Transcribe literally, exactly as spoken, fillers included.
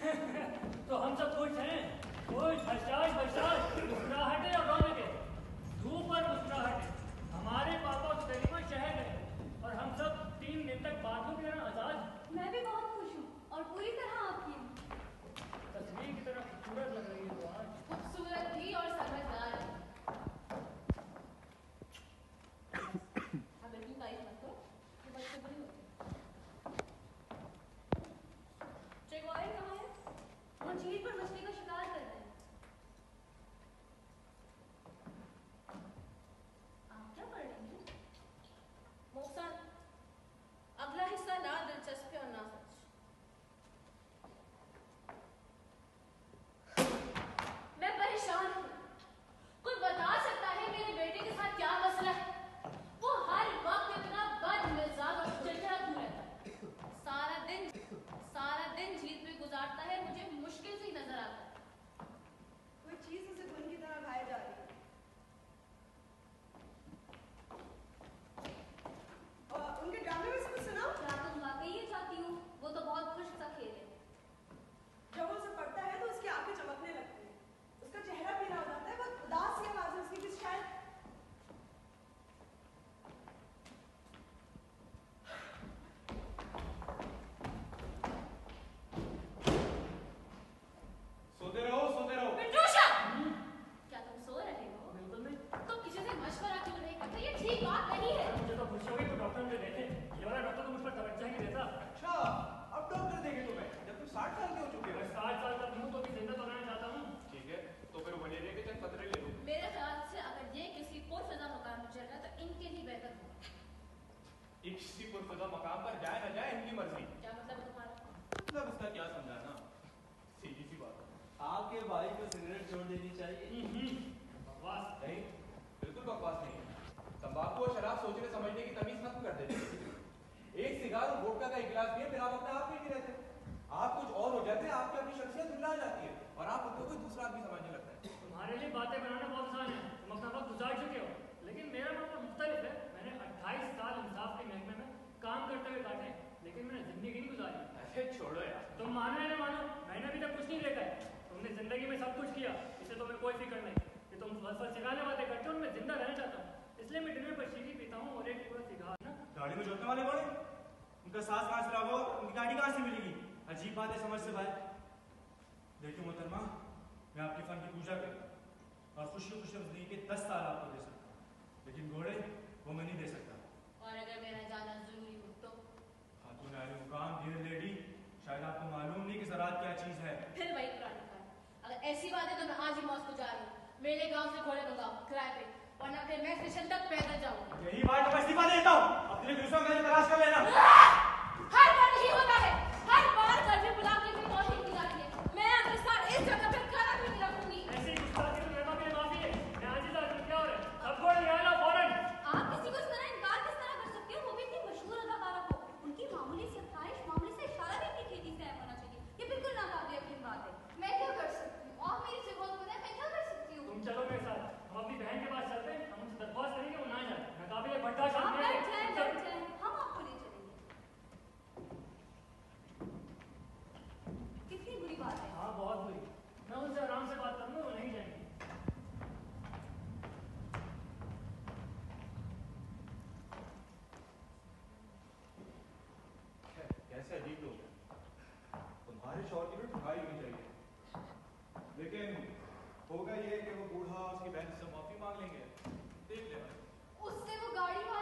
तो हम सब खुश हैं, खुश, हर्षाश बर्षाश, मुस्कुराहटें और रौनकें, धूप और मुस्कुराहटें। हमारे पापा सलीमा शहर गए और हम सब तीन दिन तक बादलों की तरह आजाद। मैं भी बहुत खुश हूँ और पूरी तरह आपकी हूँ। तस्वीर की तरह खूबसूरत लग रही है तो आज। खूबसूरत भी और समझदार भी। हाँ बिल्कुल तारीफ मत करो, ये बच्चे बुरी होते हैं। ट्रेगोरिन कहाँ है? वो झील पर मछली का शिकार कर रहे हैं। आप क्या पढ़ रही हैं? मोहसन, अगला हिस्सा ना दिलचस्पी और ना सच। मैं परेशान हूँ। कोई बता सकता है मेरे बेटे के साथ क्या मसला है? वो हर वक्त इतना बदमिजाज और चिड़चिड़ा क्यों रहता है? सारा दिन सारा दिन झील पे गुजारता है, मुझे मुश्किल से ही नजर आता है। कोई चीज उसे घुन की तरह खाए जा रही है। और उनके ड्रामे में से कुछ सुनाओ। क्या तुम वाकई ये चाहती हो? वो तो बहुत खुश सा खेल है। जब वो उसे पढ़ता है तो उसकी आंखें चमकने लगती हैं, उसका चेहरा पीला हो जाता है, बहुत उदास सी आवाज है उसकी, किस शायद सोते रहो सोते रहो। पेट्रोशा! क्या तुम सो रहे हो? बिल्कुल नहीं। तुम किसी से मशवरा क्यों नहीं करते? ये ठीक बात नहीं है। मुझे तो खुशी होगी तो डॉक्टर मुझे देखे। ये वाला डॉक्टर तो मुझ पर तवज्जो ही नहीं देता। अच्छा, अब डॉक्टर देखे तुम्हें जब तुम साठ साल के हो चुके हो। मैं साठ साल तक हूँ तो भी जिंदा तो रहना चाहता हूँ। ठीक है, तो फिर बने रह के चंद पत्रे ले लो। मेरे ख्याल से अगर ये किसी पुरफिजा मकाम पर चल रहा है तो इनके लिए बेहतर होगा। किसी पुरफिजा मकाम पर जाए ना जाए इनकी मर्जी। क्या मतलब है तुम्हारा? मतलब इसका क्या समझाना, सीधी सी बात है। आपके भाई को सिगरेट छोड़ देनी चाहिए। बकवास नहीं, बिल्कुल बकवास नहीं है। तंबाकू और शराब सोचने समझने की तमीज खत्म कर देती है। एक सिगार और वोडका का एक गिलास पिए फिर आप अपने आप में नहीं रहते। आप कुछ और हो जाते हैं, आपकी अपनी शख्सियत धुंधला जाती है और आप उनको कोई दूसरा आदमी समझने लगता है। तुम्हारे लिए बातें बनाना बहुत आसान है, तुम अपना वक्त गुजार चुके हो। लेकिन मेरा मामला मुख्तलिफ है। मैंने अट्ठाईस साल इंसाफ के महकमे में काम करते हुए काटे, लेकिन मैंने जिंदगी नहीं गुजारी। अरे छोड़ो यार। तुम मानो या ना मानो, मैंने अभी तक कुछ नहीं देखा है। तुमने जिंदगी में सब कुछ किया, इससे तुम्हें कोई फिक्र नहीं कि तुम फल सिखाने वाले करते हो। मैं जिंदा रहना चाहता हूँ, इसलिए मैं डिनर पर शीरी पीता हूँ और एक टुकड़ा सिगार ना। गाड़ी में जोतने वाले कौन है? उनका सांस कहाँ से रहा, उनकी गाड़ी कहाँ से मिलेगी? अजीब बात है समझ से बाहर। देखिए मोहतरमा, मैं आपके फन की पूजा कर और खुशी खुशी जिंदगी के दस साल आपको दे सकता हूँ, लेकिन घोड़े वो मैं नहीं दे सकता। और अगर मेरा जाना जरूरी हो तो? खातून आए मुकाम डियर लेडी, शायद आपको मालूम नहीं कि ज़राअत क्या चीज है। फिर वही पुरानी बात। अगर ऐसी बात है तो मैं आज ही मौत को जा रही हूँ। मेरे गांव से घोड़े मंगाओ किराए पे, वरना फिर मैं स्टेशन तक पैदल जाऊंगी। यही बात मैं इस्तीफा देता हूँ, अपने दूसरा घर तलाश कर लेना। हर बार नहीं होता है, हर बार घर में बुला के भी तौहीन की जाती है। मैं अगले साल इस जगह पे खड़ा भी नहीं रखूंगी। ऐसी गुस्ताखी तो मेरे लिए माफी है। मैं आज ही जाकर क्या हो रहा है? सब घोड़े ले आना फौरन। आप किसी को इस तरह इनकार किस तरह कर सकते हो, वो भी इतनी मशहूर अदाकारा को? उनकी मामूली सी ख्वाहिश, मामूली से इशारा भी अपनी खेती से होना चाहिए। ये बिल्कुल नाकाबिल यकीन बात है। मैं क्या कर सकती हूँ? आप मेरी से बहुत बुरा है, मैं क्या कर सकती हूँ? तुम चलो मेरे साथ, हम अपनी बहन के पास चलते हैं। हम उनसे दरख्वास्त करेंगे वो ना जाए। नाकाबिल बर्दाश्त आप नहीं है। बैठ जाएं, बैठ जाएं, हम आपको ले चलेंगे। कितनी बुरी बात है। हाँ बहुत बुरी। मैं उनसे आराम से बात करूंगा, वो नहीं जाएंगे। कैसे अजीब लोग हैं। तुम्हारे शौहर की भी ठुकाई होनी चाहिए, लेकिन होगा ये कि वो बूढ़ा उसकी बहन से माफी मांग लेंगे। देख लेना। उससे वो गाड़ी